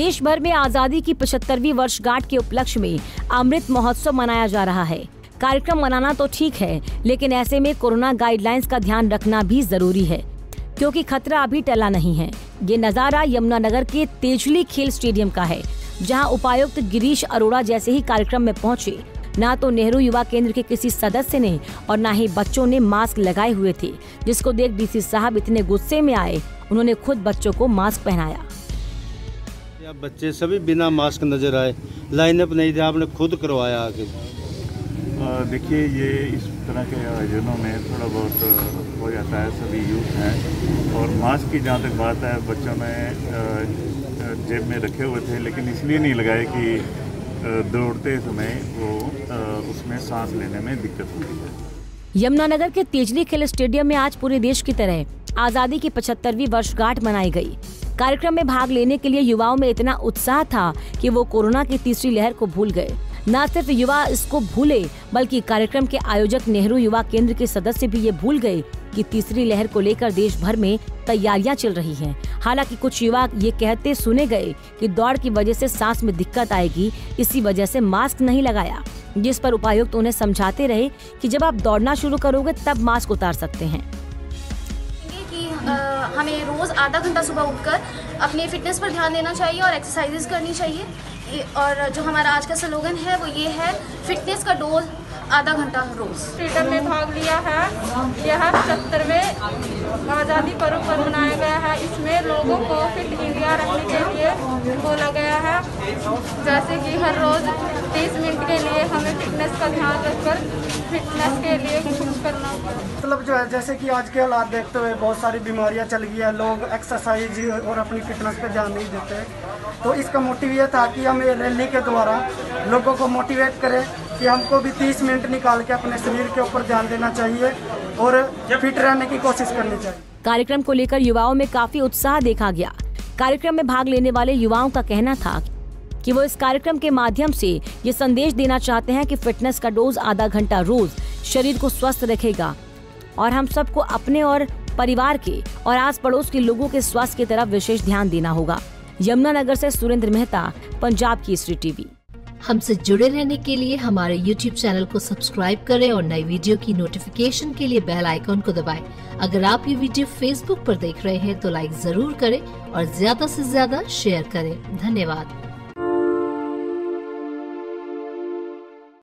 देश भर में आजादी की 75वीं वर्षगांठ के उपलक्ष्य में अमृत महोत्सव मनाया जा रहा है। कार्यक्रम मनाना तो ठीक है, लेकिन ऐसे में कोरोना गाइडलाइंस का ध्यान रखना भी जरूरी है, क्योंकि खतरा अभी टला नहीं है। ये नजारा यमुनानगर के तेजली खेल स्टेडियम का है, जहां उपायुक्त गिरीश अरोड़ा जैसे ही कार्यक्रम में पहुंचे, ना तो नेहरू युवा केंद्र के किसी सदस्य ने और ना ही बच्चों ने मास्क लगाए हुए थे, जिसको देख डीसी साहब इतने गुस्से में आए, उन्होंने खुद बच्चों को मास्क पहनाया। बच्चे सभी बिना मास्क नजर आए, लाइनअप नहीं था, आपने खुद करवाया आके। देखिए, ये इस तरह के आयोजनों में थोड़ा बहुत हो जाता है, सभी यूथ हैं। और मास्क की जहाँ तक बात है, बच्चों ने जेब में रखे हुए थे, लेकिन इसलिए नहीं लगाए कि दौड़ते समय वो उसमें सांस लेने में दिक्कत होती है। यमुनानगर के तेजली खेल स्टेडियम में आज पूरे देश की तरह आजादी की 75वीं वर्षगांठ मनाई गई। कार्यक्रम में भाग लेने के लिए युवाओं में इतना उत्साह था कि वो कोरोना की तीसरी लहर को भूल गए। न सिर्फ युवा इसको भूले, बल्कि कार्यक्रम के आयोजक नेहरू युवा केंद्र के सदस्य भी ये भूल गए कि तीसरी लहर को लेकर देश भर में तैयारियां चल रही हैं। हालांकि कुछ युवा ये कहते सुने गए कि दौड़ की वजह से सांस में दिक्कत आएगी, इसी वजह से मास्क नहीं लगाया, जिस पर उपायुक्त उन्हें समझाते रहे कि जब आप दौड़ना शुरू करोगे तब मास्क उतार सकते हैं। हमें रोज आधा घंटा सुबह उठकर अपनी फिटनेस पर ध्यान देना चाहिए और एक्सरसाइजेस करनी चाहिए। और जो हमारा आज का स्लोगन है वो ये है, फिटनेस का डोज आधा घंटा रोज। फ्रीडम में भाग लिया है। यह 75वें आज़ादी पर्व पर मनाया गया है। इसमें लोगों को फिट इंडिया रखने के लिए बोला गया है, जैसे कि हर रोज 30 मिनट के लिए हमें फिटनेस का ध्यान रखकर फिटनेस के लिए कुछ करना। मतलब जो है, जैसे कि आज के हालात देखते हुए बहुत सारी बीमारियां चल गई है, लोग एक्सरसाइज और अपनी फिटनेस पे ध्यान नहीं देते। तो इसका मोटिव ये था कि हम ये रैली के द्वारा लोगों को मोटिवेट करें कि हमको भी 30 मिनट निकाल के अपने शरीर के ऊपर ध्यान देना चाहिए और फिट रहने की कोशिश करनी चाहिए। कार्यक्रम को लेकर युवाओं में काफी उत्साह देखा गया। कार्यक्रम में भाग लेने वाले युवाओं का कहना था कि वो इस कार्यक्रम के माध्यम से ये संदेश देना चाहते हैं कि फिटनेस का डोज आधा घंटा रोज शरीर को स्वस्थ रखेगा और हम सबको अपने और परिवार के और आस पड़ोस के लोगों के स्वास्थ्य की तरफ विशेष ध्यान देना होगा। यमुनानगर से सुरेंद्र मेहता, पंजाब केसरी टीवी। हमसे जुड़े रहने के लिए हमारे YouTube चैनल को सब्सक्राइब करें और नई वीडियो की नोटिफिकेशन के लिए बेल आइकॉन को दबाएं। अगर आप ये वीडियो Facebook पर देख रहे हैं तो लाइक जरूर करें और ज्यादा से ज्यादा शेयर करें। धन्यवाद।